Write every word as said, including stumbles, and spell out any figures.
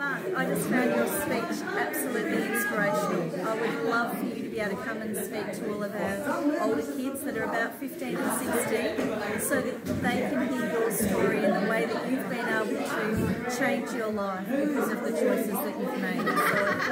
Mark, I just found your speech absolutely inspirational. I would love for you to be able to come and speak to all of our older kids that are about fifteen and sixteen so that they can hear your story and the way that you've been able to change your life because of the choices that you've made. So